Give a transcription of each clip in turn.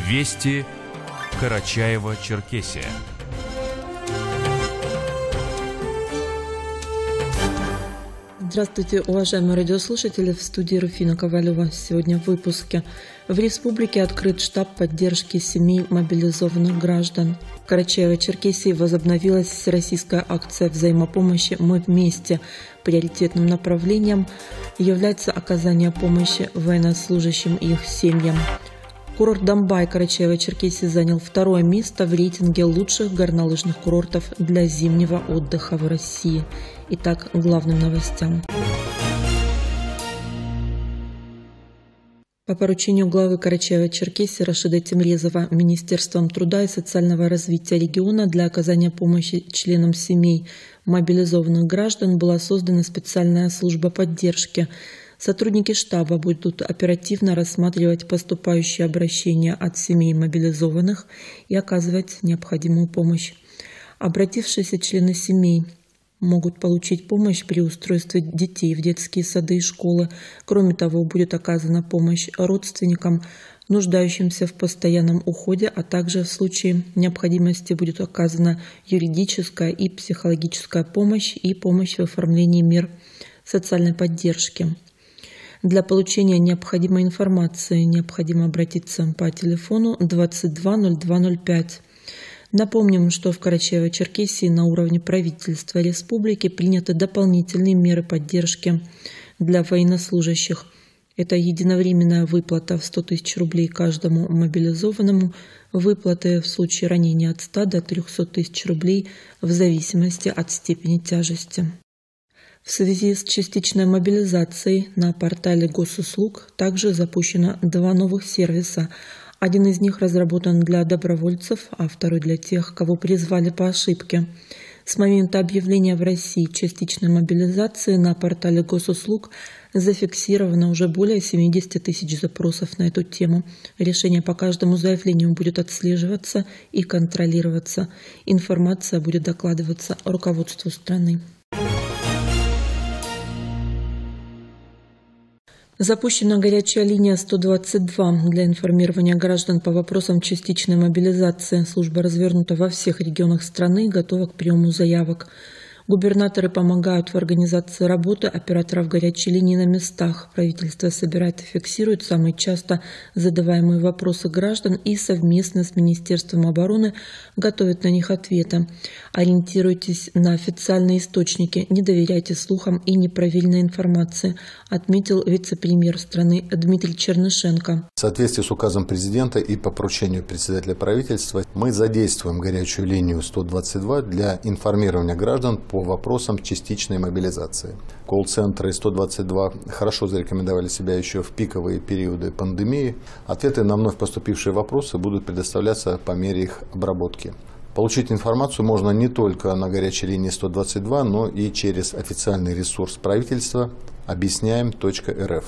Вести Карачаево-Черкесия. Здравствуйте, уважаемые радиослушатели, в студии Руфина Ковалева. Сегодня в выпуске. В республике открыт штаб поддержки семей мобилизованных граждан. В Карачаево-Черкесии возобновилась всероссийская акция взаимопомощи «Мы вместе». Приоритетным направлением является оказание помощи военнослужащим и их семьям. Курорт Домбай Карачаево-Черкесии занял второе место в рейтинге лучших горнолыжных курортов для зимнего отдыха в России. Итак, к главным новостям. По поручению главы Карачаево-Черкесии Рашида Темрезова Министерством труда и социального развития региона для оказания помощи членам семей мобилизованных граждан была создана специальная служба поддержки. Сотрудники штаба будут оперативно рассматривать поступающие обращения от семей мобилизованных и оказывать необходимую помощь. Обратившиеся члены семей могут получить помощь при устройстве детей в детские сады и школы. Кроме того, будет оказана помощь родственникам, нуждающимся в постоянном уходе, а также в случае необходимости будет оказана юридическая и психологическая помощь и помощь в оформлении мер социальной поддержки. Для получения необходимой информации необходимо обратиться по телефону 220205. Напомним, что в Карачаево-Черкесии на уровне правительства республики приняты дополнительные меры поддержки для военнослужащих. Это единовременная выплата в 100 тысяч рублей каждому мобилизованному, выплаты в случае ранения от 100 до 300 тысяч рублей в зависимости от степени тяжести. В связи с частичной мобилизацией на портале госуслуг также запущено два новых сервиса. Один из них разработан для добровольцев, а второй для тех, кого призвали по ошибке. С момента объявления в России частичной мобилизации на портале госуслуг зафиксировано уже более 70 тысяч запросов на эту тему. Решение по каждому заявлению будет отслеживаться и контролироваться. Информация будет докладываться руководству страны. Запущена горячая линия 122 для информирования граждан по вопросам частичной мобилизации. Служба развернута во всех регионах страны и готова к приему заявок. Губернаторы помогают в организации работы операторов горячей линии на местах. Правительство собирает и фиксирует самые часто задаваемые вопросы граждан и совместно с Министерством обороны готовит на них ответы. Ориентируйтесь на официальные источники, не доверяйте слухам и неправильной информации, отметил вице-премьер страны Дмитрий Чернышенко. В соответствии с указом президента и по поручению председателя правительства мы задействуем горячую линию 122 для информирования граждан по вопросам частичной мобилизации. Колл-центры 122 хорошо зарекомендовали себя еще в пиковые периоды пандемии. Ответы на вновь поступившие вопросы будут предоставляться по мере их обработки. Получить информацию можно не только на горячей линии 122, но и через официальный ресурс правительства объясняем.рф.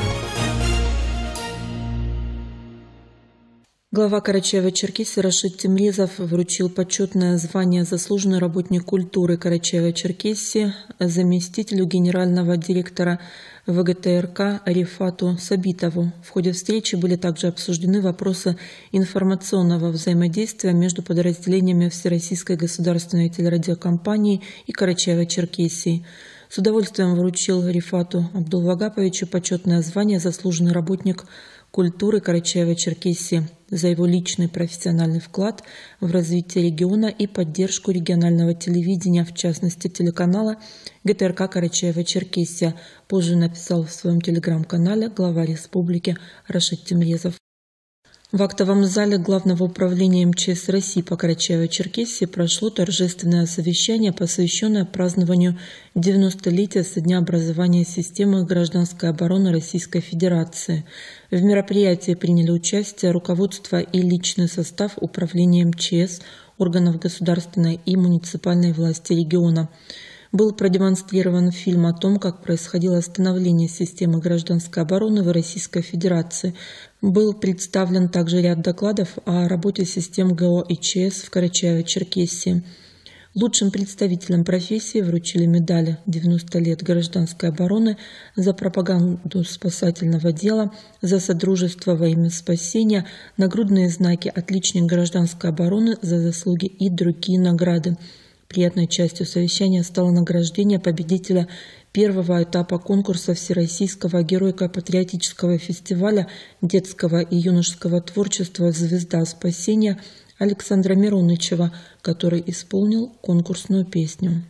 Глава Карачаево-Черкесии Рашид Темрезов вручил почетное звание «Заслуженный работник культуры Карачаево-Черкесии» заместителю генерального директора ВГТРК Рифату Сабитову. В ходе встречи были также обсуждены вопросы информационного взаимодействия между подразделениями Всероссийской государственной телерадиокомпании и Карачаево-Черкесии. С удовольствием вручил Рифату Абдулвагаповичу почетное звание «Заслуженный работник культуры Карачаево-Черкесии» за его личный профессиональный вклад в развитие региона и поддержку регионального телевидения, в частности телеканала ГТРК Карачаево-Черкесия, позже написал в своем телеграм-канале глава республики Рашид Темрезов. В актовом зале Главного управления МЧС России по Карачаево-Черкесии прошло торжественное совещание, посвященное празднованию 90-летия со дня образования системы гражданской обороны Российской Федерации. В мероприятии приняли участие руководство и личный состав управления МЧС, органов государственной и муниципальной власти региона. Был продемонстрирован фильм о том, как происходило становление системы гражданской обороны в Российской Федерации. Был представлен также ряд докладов о работе систем ГО и ЧС в Карачаево-Черкесии. Лучшим представителям профессии вручили медали «90 лет гражданской обороны» за пропаганду спасательного дела, за содружество во имя спасения, нагрудные знаки «Отличник гражданской обороны» за заслуги и другие награды. Приятной частью совещания стало награждение победителя первого этапа конкурса Всероссийского геройко-патриотического фестиваля детского и юношеского творчества «Звезда спасения» Александра Миронычева, который исполнил конкурсную песню.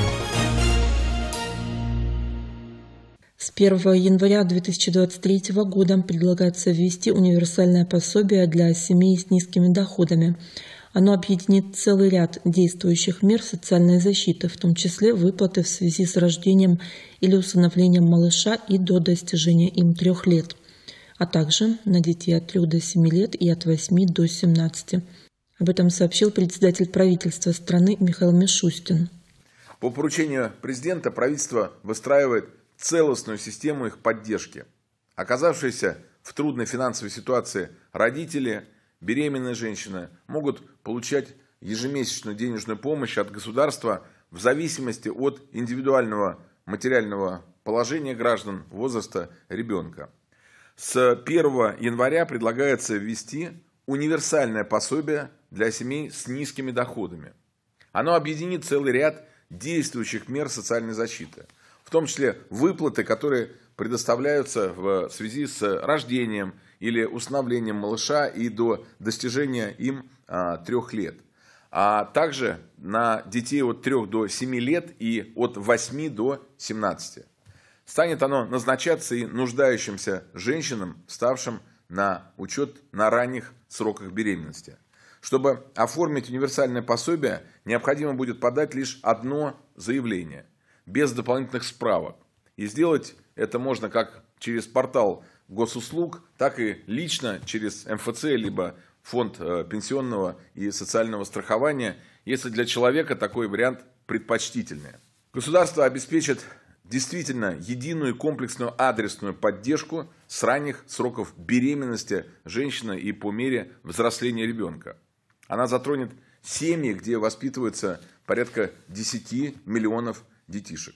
С 1 января 2023 года предлагается ввести универсальное пособие для семей с низкими доходами. Оно объединит целый ряд действующих мер социальной защиты, в том числе выплаты в связи с рождением или усыновлением малыша и до достижения им 3 лет, а также на детей от 3 до 7 лет и от 8 до 17. Об этом сообщил председатель правительства страны Михаил Мишустин. По поручению президента правительство выстраивает целостную систему их поддержки. Оказавшиеся в трудной финансовой ситуации родители, беременные женщины могут получать ежемесячную денежную помощь от государства в зависимости от индивидуального материального положения граждан возраста ребенка. С 1 января предлагается ввести универсальное пособие для семей с низкими доходами. Оно объединит целый ряд действующих мер социальной защиты, в том числе выплаты, которые предоставляются в связи с рождением или усыновлением малыша и до достижения им 3 лет, а также на детей от 3 до 7 лет и от 8 до 17. Станет оно назначаться и нуждающимся женщинам, ставшим на учет на ранних сроках беременности. Чтобы оформить универсальное пособие, необходимо будет подать лишь одно заявление, без дополнительных справок. И сделать это можно как через портал госуслуг, так и лично через МФЦ, либо фонд пенсионного и социального страхования, если для человека такой вариант предпочтительнее. Государство обеспечит действительно единую комплексную адресную поддержку с ранних сроков беременности женщины и по мере взросления ребенка. Она затронет семьи, где воспитывается порядка 10 миллионов детишек.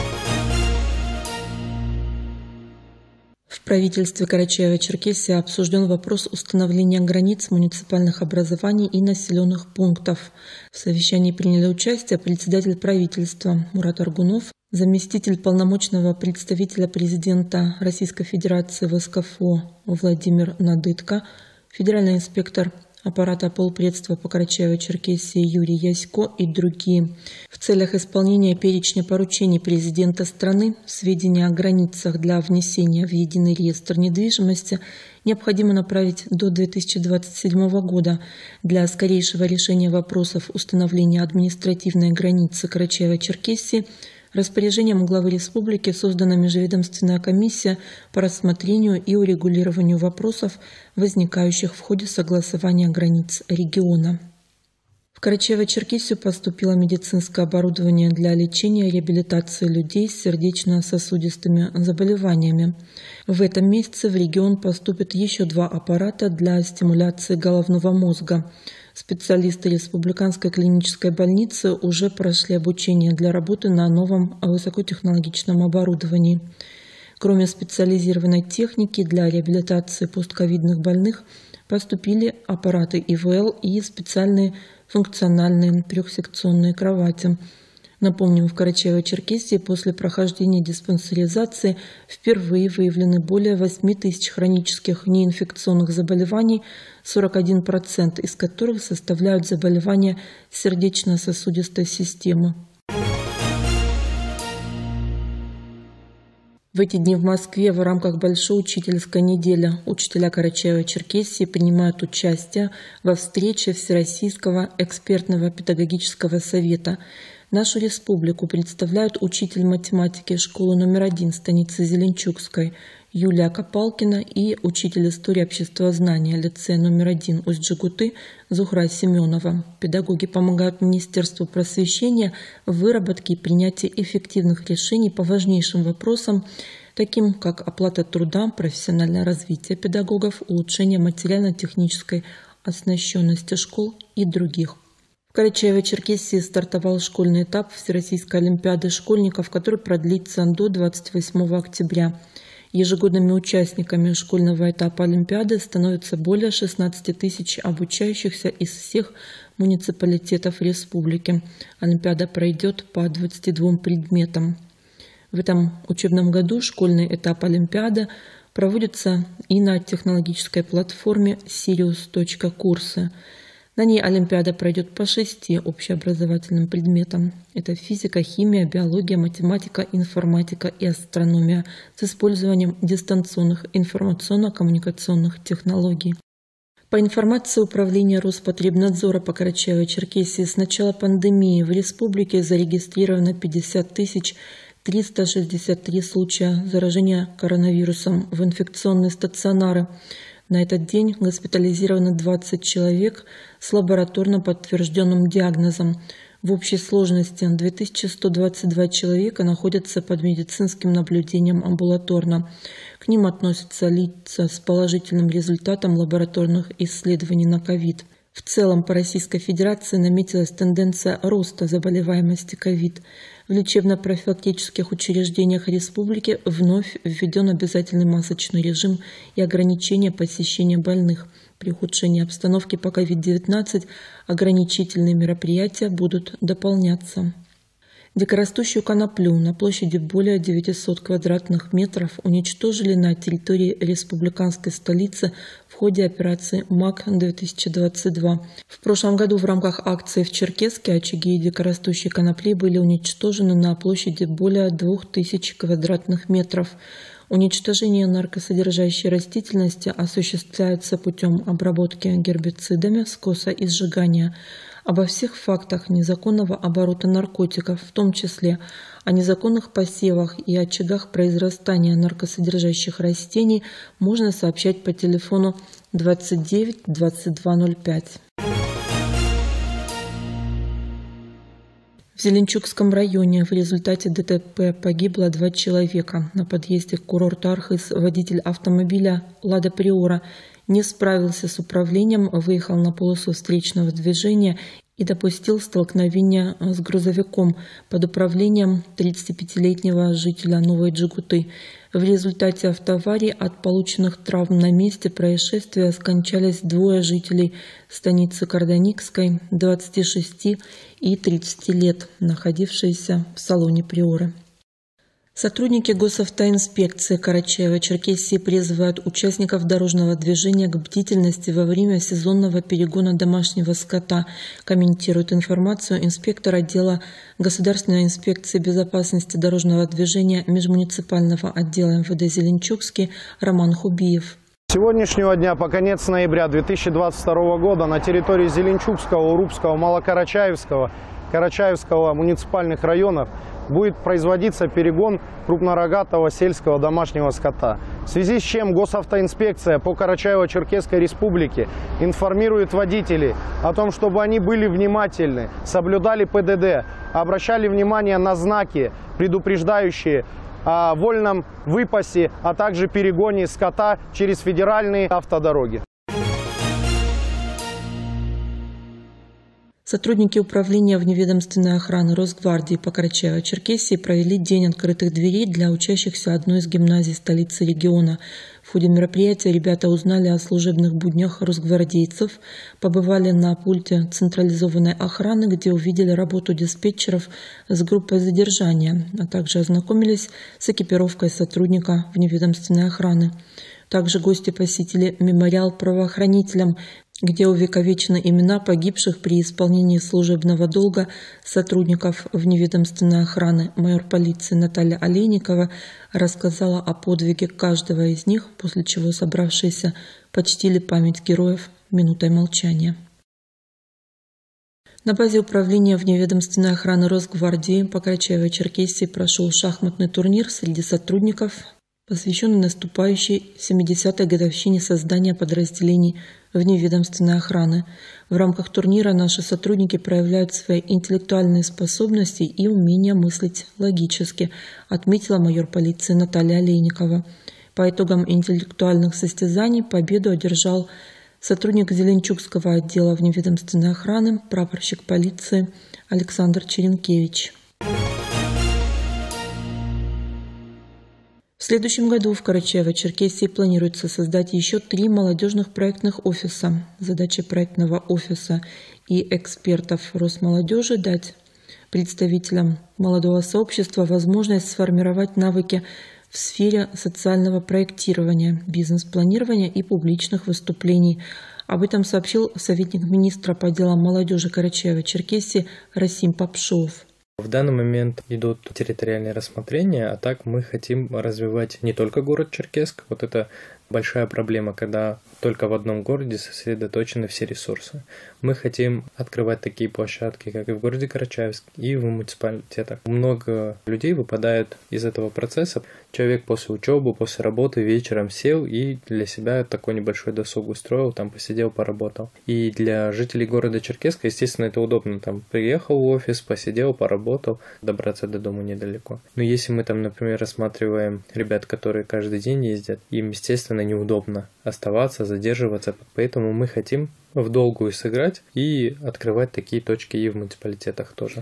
В правительстве Карачаево-Черкесии обсужден вопрос установления границ муниципальных образований и населенных пунктов. В совещании приняли участие председатель правительства Мурат Аргунов, заместитель полномочного представителя президента Российской Федерации в СКФО Владимир Надытко, федеральный инспектор аппарата полпредства по Карачаево-Черкесии Юрий Ясько и другие. В целях исполнения перечня поручений президента страны сведения о границах для внесения в единый реестр недвижимости необходимо направить до 2027 года для скорейшего решения вопросов установления административной границы Карачаево-Черкесии. Распоряжением главы республики создана межведомственная комиссия по рассмотрению и урегулированию вопросов, возникающих в ходе согласования границ региона. В Карачаево-Черкесию поступило медицинское оборудование для лечения и реабилитации людей с сердечно-сосудистыми заболеваниями. В этом месяце в регион поступит еще 2 аппарата для стимуляции головного мозга. Специалисты Республиканской клинической больницы уже прошли обучение для работы на новом высокотехнологичном оборудовании. Кроме специализированной техники для реабилитации постковидных больных, поступили аппараты ИВЛ и специальные функциональные трехсекционные кровати. Напомним, в Карачаево-Черкесии после прохождения диспансеризации впервые выявлены более 8 тысяч хронических неинфекционных заболеваний, 41% из которых составляют заболевания сердечно-сосудистой системы. В эти дни в Москве в рамках Большой учительской недели учителя Карачаево-Черкесии принимают участие во встрече Всероссийского экспертного педагогического совета. Нашу республику представляют учитель математики школы номер 1 станицы Зеленчукской Юлия Копалкина и учитель истории обществознания лицея номер 1 Усть-Джигуты Зухра Семенова. Педагоги помогают Министерству просвещения в выработке и принятии эффективных решений по важнейшим вопросам, таким как оплата труда, профессиональное развитие педагогов, улучшение материально-технической оснащенности школ и других. В Карачаево-Черкесии стартовал школьный этап Всероссийской олимпиады школьников, который продлится до 28 октября. Ежегодными участниками школьного этапа олимпиады становятся более 16 тысяч обучающихся из всех муниципалитетов республики. Олимпиада пройдет по 22 предметам. В этом учебном году школьный этап олимпиады проводится и на технологической платформе Sirius.Курсы. На ней олимпиада пройдет по 6 общеобразовательным предметам. Это физика, химия, биология, математика, информатика и астрономия с использованием дистанционных информационно-коммуникационных технологий. По информации Управления Роспотребнадзора по Карачаево-Черкесии, с начала пандемии в республике зарегистрировано 50 363 случая заражения коронавирусом в инфекционные стационары. На этот день госпитализировано 20 человек с лабораторно подтвержденным диагнозом. В общей сложности 2122 человека находятся под медицинским наблюдением амбулаторно. К ним относятся лица с положительным результатом лабораторных исследований на ковид. В целом по Российской Федерации наметилась тенденция роста заболеваемости ковид. В лечебно-профилактических учреждениях республики вновь введен обязательный масочный режим и ограничение посещения больных. При ухудшении обстановки по COVID-19 ограничительные мероприятия будут дополняться. Дикорастущую коноплю на площади более 900 квадратных метров уничтожили на территории республиканской столицы в ходе операции МАК-2022. В прошлом году в рамках акции в Черкесске очаги дикорастущей конопли были уничтожены на площади более 2000 квадратных метров. Уничтожение наркосодержащей растительности осуществляется путем обработки гербицидами, скоса и сжигания. Обо всех фактах незаконного оборота наркотиков, в том числе о незаконных посевах и очагах произрастания наркосодержащих растений, можно сообщать по телефону 29 2205. В Зеленчукском районе в результате ДТП погибло 2 человека. На подъезде к курорту Архыз водитель автомобиля «Лада Приора» не справился с управлением, выехал на полосу встречного движения и допустил столкновение с грузовиком под управлением 35-летнего жителя Новой Джигуты. В результате автоаварии от полученных травм на месте происшествия скончались 2 жителей станицы Карданикской, 26 и 30 лет, находившиеся в салоне Приоры. Сотрудники госавтоинспекции Карачаево-Черкесии призывают участников дорожного движения к бдительности во время сезонного перегона домашнего скота, комментирует информацию инспектор отдела Государственной инспекции безопасности дорожного движения межмуниципального отдела МВД Зеленчукский Роман Хубиев. С сегодняшнего дня по конец ноября 2022 года на территории Зеленчукского, Урупского, Малокарачаевского, Карачаевского муниципальных районов будет производиться перегон крупнорогатого сельского домашнего скота. В связи с чем госавтоинспекция по Карачаево-Черкесской республике информирует водителей о том, чтобы они были внимательны, соблюдали ПДД, обращали внимание на знаки, предупреждающие о вольном выпасе, а также перегоне скота через федеральные автодороги. Сотрудники управления вневедомственной охраны Росгвардии по Карачаево-Черкесии провели день открытых дверей для учащихся одной из гимназий столицы региона. В ходе мероприятия ребята узнали о служебных буднях росгвардейцев, побывали на пульте централизованной охраны, где увидели работу диспетчеров с группой задержания, а также ознакомились с экипировкой сотрудника вневедомственной охраны. Также гости посетили мемориал правоохранителям, где увековечены имена погибших при исполнении служебного долга сотрудников вневедомственной охраны. Майор полиции Наталья Олейникова рассказала о подвиге каждого из них, после чего собравшиеся почтили память героев минутой молчания. На базе управления вневедомственной охраны Росгвардии по Карачаево-Черкесии прошел шахматный турнир среди сотрудников, посвященный наступающей 70-й годовщине создания подразделений вневедомственной охраны. В рамках турнира наши сотрудники проявляют свои интеллектуальные способности и умение мыслить логически, отметила майор полиции Наталья Олейникова. По итогам интеллектуальных состязаний победу одержал Сотрудник Зеленчукского отдела вневедомственной охраны, прапорщик полиции Александр Черенкевич. В следующем году в Карачаево-Черкесии планируется создать еще 3 молодежных проектных офиса. Задача проектного офиса и экспертов Росмолодежи – дать представителям молодого сообщества возможность сформировать навыки в сфере социального проектирования, бизнес-планирования и публичных выступлений. Об этом сообщил советник министра по делам молодежи Карачаево-Черкесии Расим Попшов. В данный момент идут территориальные рассмотрения, а так мы хотим развивать не только город Черкесск. Вот это большая проблема, когда только в одном городе сосредоточены все ресурсы. Мы хотим открывать такие площадки, как и в городе Карачаевск, и в муниципалитетах. Много людей выпадают из этого процесса. Человек после учебы, после работы вечером сел и для себя такой небольшой досуг устроил, там посидел, поработал. И для жителей города Черкесска, естественно, это удобно. Там приехал в офис, посидел, поработал, добраться до дома недалеко. Но если мы там, например, рассматриваем ребят, которые каждый день ездят, им, естественно, неудобно оставаться, задерживаться, поэтому мы хотим в долгую сыграть и открывать такие точки и в муниципалитетах тоже.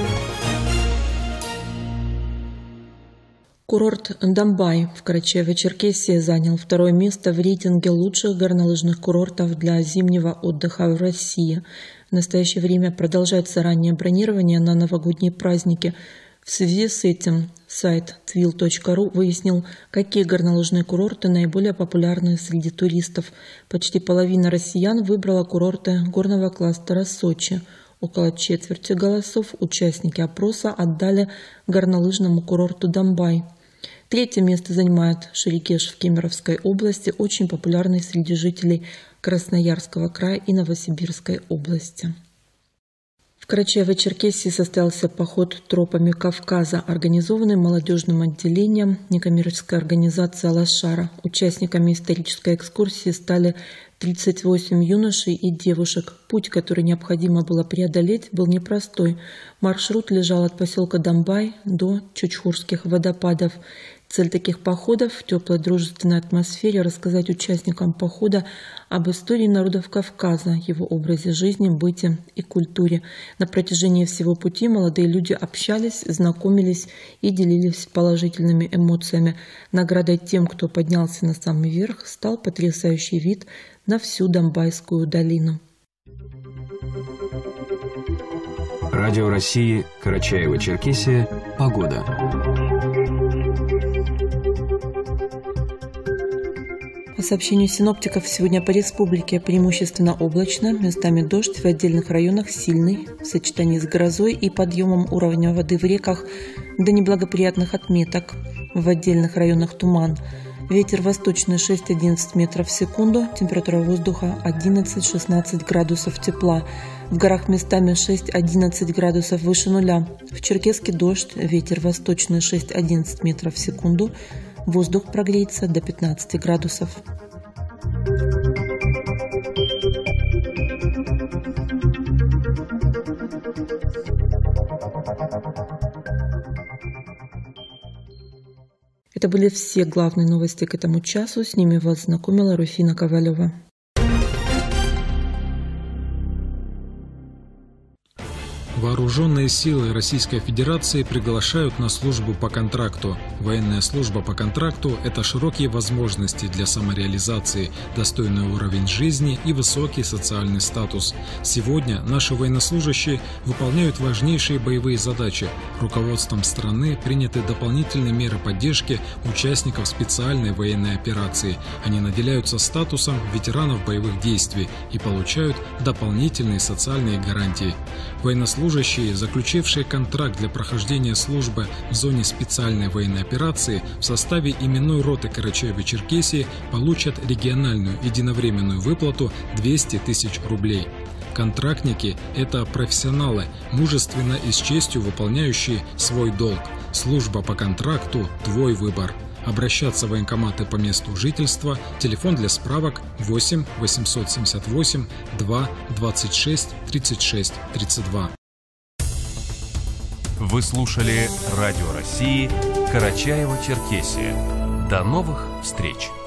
Курорт Домбай в Карачаево-Черкесии занял 2-е место в рейтинге лучших горнолыжных курортов для зимнего отдыха в России. В настоящее время продолжается раннее бронирование на новогодние праздники. В связи с этим сайт twill.ru выяснил, какие горнолыжные курорты наиболее популярны среди туристов. Почти половина россиян выбрала курорты горного кластера Сочи. Около четверти голосов участники опроса отдали горнолыжному курорту Домбай. 3-е место занимает Шерегеш в Кемеровской области, очень популярный среди жителей Красноярского края и Новосибирской области. В Карачаево-Черкесии состоялся поход тропами Кавказа, организованный молодежным отделением некоммерческой организации «Алашара». Участниками исторической экскурсии стали 38 юношей и девушек. Путь, который необходимо было преодолеть, был непростой. Маршрут лежал от поселка Домбай до Чучхурских водопадов. Цель таких походов в теплой дружественной атмосфере рассказать участникам похода об истории народов Кавказа, его образе жизни, быте и культуре. На протяжении всего пути молодые люди общались, знакомились и делились положительными эмоциями. Наградой тем, кто поднялся на самый верх, стал потрясающий вид на всю Домбайскую долину. Радио России, Карачаево-Черкесия. Погода. По сообщению синоптиков, сегодня по республике преимущественно облачно, местами дождь, в отдельных районах сильный, в сочетании с грозой и подъемом уровня воды в реках до неблагоприятных отметок, в отдельных районах туман. Ветер восточный 6-11 метров в секунду, температура воздуха 11-16 градусов тепла. В горах местами 6-11 градусов выше нуля. В Черкесске дождь, ветер восточный 6-11 метров в секунду. Воздух прогреется до 15 градусов. Это были все главные новости к этому часу. С ними вас знакомила Руфина Ковалева. Вооруженные силы Российской Федерации приглашают на службу по контракту. Военная служба по контракту – это широкие возможности для самореализации, достойный уровень жизни и высокий социальный статус. Сегодня наши военнослужащие выполняют важнейшие боевые задачи. Руководством страны приняты дополнительные меры поддержки участников специальной военной операции. Они наделяются статусом ветеранов боевых действий и получают дополнительные социальные гарантии. Военнослужащие, заключившие контракт для прохождения службы в зоне специальной военной операции в составе именной роты Карачаево-Черкесии, получат региональную единовременную выплату 200 тысяч рублей. Контрактники – это профессионалы, мужественно и с честью выполняющие свой долг. Служба по контракту – твой выбор. Обращаться в военкоматы по месту жительства. Телефон для справок 8 878 2 26 36 32. Вы слушали Радио России, Карачаево-Черкесия. До новых встреч!